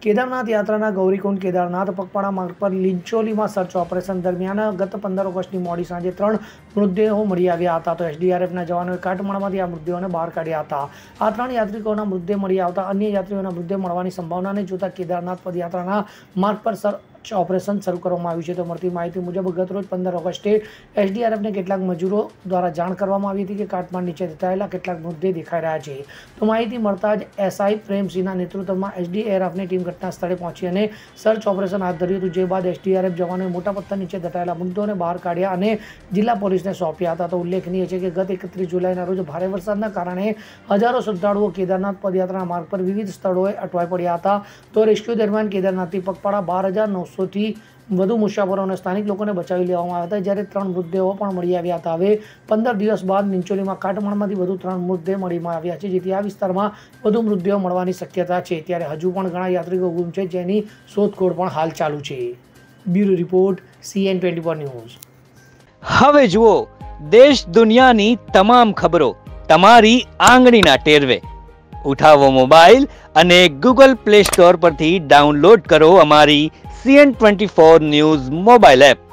કેદારનાથ યાત્રાના ગૌરીકુંડ કેદારનાથ પગપાળા માર્ગ પર લીંચોલીમાં સર્ચ ઓપરેશન દરમિયાન ગત 15 ઓગસ્ટની મોડી સાંજે 3 મૃતદેહો મળી આવ્યા હતા. તો એસડીઆરએફના જવાનોએ કાટમાળમાંથી આ મૃતદેહોને બહાર કાઢ્યા હતા. આ 3 યાત્રિકોના મૃતદેહ મળી આવતા અન્ય યાત્રીઓના મૃતદેહ મળવાની સંભાવનાને જોતા કેદારનાથ પદયાત્રાના માર્ગ પર સર્ચ ઓપરેશન શરૂ કરવામાં આવ્યું છે. તો મળતી માહિતી મુજબ ગતરોજ 15 ઓગસ્ટે એસડીઆરએફને કેટલાક મજૂરો દ્વારા જાણ કરવામાં આવી હતી કે કાટમાળ નીચે દટાયેલા કેટલાક મૃતદેહ દેખાઈ રહ્યા છે. તો માહિતી મળતા જ એસઆઈ પ્રેમસિંહના નેતૃત્વમાં એસડીઆરએફની ટીમ ઘટના સ્થળે પહોંચી અને સર્ચ ઓપરેશન હાથ ધર્યું હતું. જે બાદ એસડીઆરએફ જવાનોએ મોટા પથ્થર નીચે દટાયેલા મૃતદેહોને બહાર કાઢ્યા અને જિલ્લા પોલીસને સોંપ્યા હતા. તો ઉલ્લેખનીય છે કે ગત 31 જુલાઈના રોજ ભારે વરસાદના કારણે હજારો શ્રદ્ધાળુઓ કેદારનાથ પદયાત્રાના માર્ગ પર વિવિધ સ્થળોએ અટવાઈ પડ્યા હતા. તો રેસ્ક્યુ દરમિયાન કેદારનાથથી પગપાળા 12,900થી વધુ મુસાફરો અને સ્થાનિક લોકોને બચાવી લેવામાં આવ્યા હતા, જ્યારે 3 મૃતદેહો પણ મળી આવ્યા હતા. હવે 15 દિવસ બાદ લીંચોલીમાં કાટમાળમાંથી વધુ 3 મૃતદેહ મળી આવ્યા છે, જેથી આ વિસ્તારમાં વધુ મૃતદેહો મળવાની શક્યતા છે. ત્યારે હજુ પણ ઘણા યાત્રિકો ગુમ છે, જેની શોધખોળ પણ હાલ ચાલુ છે. Bureau report CN24 news. હવે જુઓ દેશ દુનિયાની તમામ ખબરો તમારી આંગળીના ટેરવે. ઉઠાવો મોબાઈલ અને ગૂગલ પ્લે સ્ટોર પરથી ડાઉનલોડ કરો અમારી CN24 ન્યૂઝ મોબાઈલ એપ.